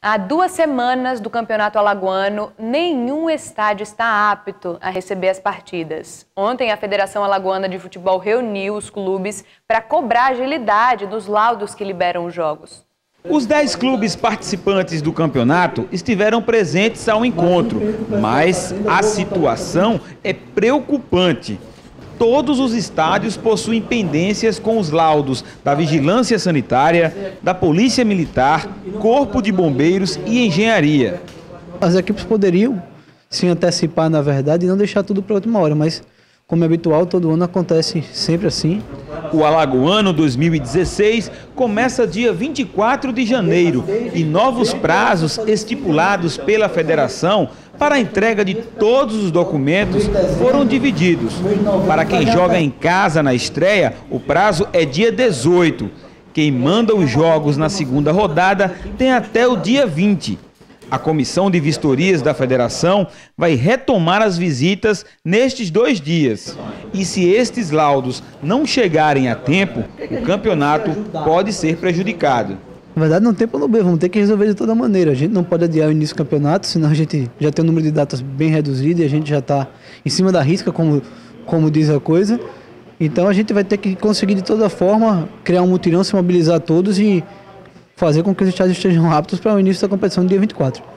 Há 2 semanas do Campeonato Alagoano, nenhum estádio está apto a receber as partidas. Ontem, a Federação Alagoana de Futebol reuniu os clubes para cobrar agilidade nos laudos que liberam os jogos. Os 10 clubes participantes do campeonato estiveram presentes ao encontro, mas a situação é preocupante. Todos os estádios possuem pendências com os laudos da Vigilância Sanitária, da Polícia Militar, Corpo de Bombeiros e Engenharia. As equipes poderiam se antecipar, na verdade, e não deixar tudo para a última hora, mas, como é habitual, todo ano acontece sempre assim. O Alagoano 2016 começa dia 24 de janeiro e novos prazos estipulados pela federação para a entrega de todos os documentos foram divididos. Para quem joga em casa na estreia, o prazo é dia 18. Quem manda os jogos na segunda rodada tem até o dia 20. A comissão de vistorias da federação vai retomar as visitas nestes 2 dias. E se estes laudos não chegarem a tempo, o campeonato pode ser prejudicado. Na verdade, não tem plano B, vamos ter que resolver de toda maneira. A gente não pode adiar o início do campeonato, senão a gente já tem um número de datas bem reduzido e a gente já está em cima da risca, como diz a coisa. Então a gente vai ter que conseguir de toda forma criar um mutirão, se mobilizar todos e fazer com que os estádios estejam aptos para o início da competição no dia 24.